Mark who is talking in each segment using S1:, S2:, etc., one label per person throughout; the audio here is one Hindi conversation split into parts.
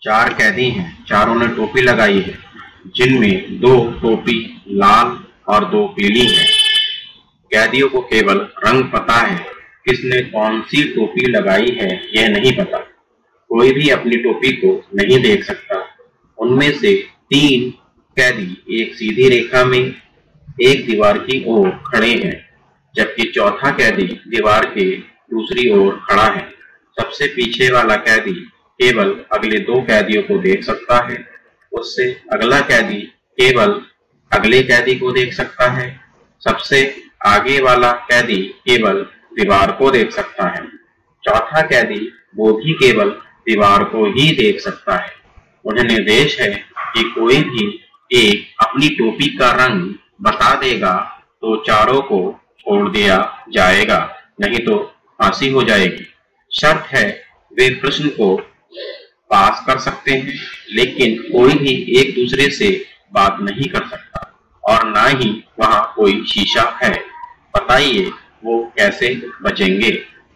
S1: चार कैदी हैं, चारों ने टोपी लगाई है, जिनमें दो टोपी लाल और दो पीली हैं। कैदियों को केवल रंग पता है, किसने कौन सी टोपी लगाई है यह नहीं पता। कोई भी अपनी टोपी को नहीं देख सकता। उनमें से तीन कैदी एक सीधी रेखा में एक दीवार की ओर खड़े हैं, जबकि चौथा कैदी दीवार के दूसरी ओर खड़ा है। सबसे पीछे वाला कैदी केवल अगले दो कैदियों को देख सकता है। उससे अगला कैदी केवल अगले कैदी को देख सकता है। सबसे आगे वाला कैदी केवल दीवार को देख सकता है। चौथा कैदी वो भी केवल दीवार को ही देख सकता है। उन्हें निर्देश है कि कोई भी एक अपनी टोपी का रंग बता देगा तो चारों को छोड़ दिया जाएगा, नहीं तो फांसी हो जाएगी। शर्त है वे प्रश्न को पास कर सकते हैं, लेकिन कोई भी एक दूसरे से बात नहीं कर सकता और ना ही वहां कोई शीशा है। बताइए वो कैसे बचेंगे?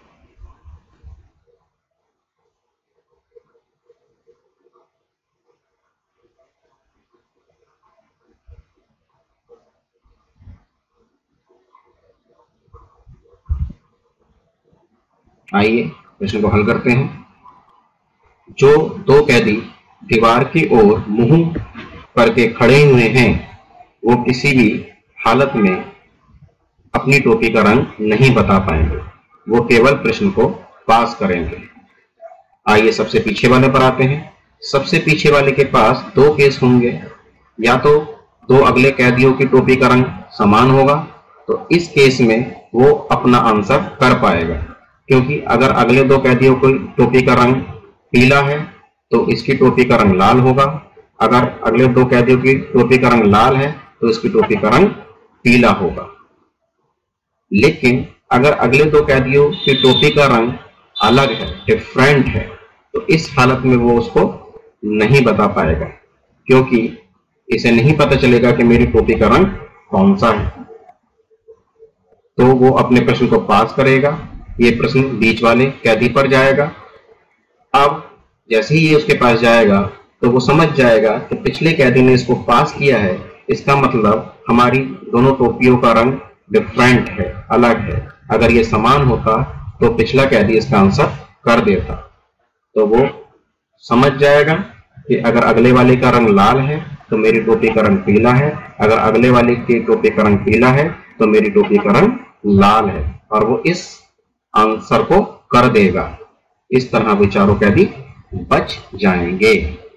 S2: आइए प्रश्न को हल करते हैं। जो दो कैदी दीवार की ओर मुंह करके खड़े हुए हैं, वो किसी भी हालत में अपनी टोपी का रंग नहीं बता पाएंगे। वो केवल प्रश्न को पास करेंगे। आइए सबसे पीछे वाले पर आते हैं। सबसे पीछे वाले के पास दो केस होंगे। या तो दो अगले कैदियों की टोपी का रंग समान होगा, तो इस केस में वो अपना आंसर कर पाएगा, क्योंकि अगर अगले दो कैदियों की टोपी का रंग पीला है तो इसकी टोपी का रंग लाल होगा। अगर अगले दो कैदियों की टोपी का रंग लाल है तो इसकी टोपी का रंग पीला होगा। लेकिन अगर अगले दो कैदियों की टोपी का रंग अलग है, डिफरेंट है, तो इस हालत में वो उसको नहीं बता पाएगा, क्योंकि इसे नहीं पता चलेगा कि मेरी टोपी का रंग कौन सा है। तो वो अपने प्रश्न को पास करेगा। ये प्रश्न बीच वाले कैदी पर जाएगा। अब जैसे ही ये उसके पास जाएगा तो वो समझ जाएगा कि पिछले कैदी ने इसको पास किया है, इसका मतलब हमारी दोनों टोपियों का रंग डिफरेंट है, अलग है। अगर ये समान होता तो पिछला कैदी इसका आंसर कर देता। तो वो समझ जाएगा कि अगर अगले वाले का रंग लाल है तो मेरी टोपी का रंग पीला है, अगर अगले वाले की टोपी का रंग पीला है तो मेरी टोपी का रंग लाल है, और वो इस आंसर को कर देगा। इस तरह वो चारों कैदी बच जाएंगे।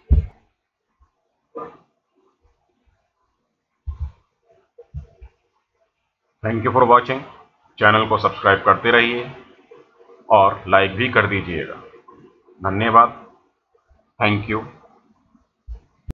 S3: Thank you for watching. Channel को सब्सक्राइब करते रहिए और लाइक भी कर दीजिएगा। धन्यवाद। Thank you.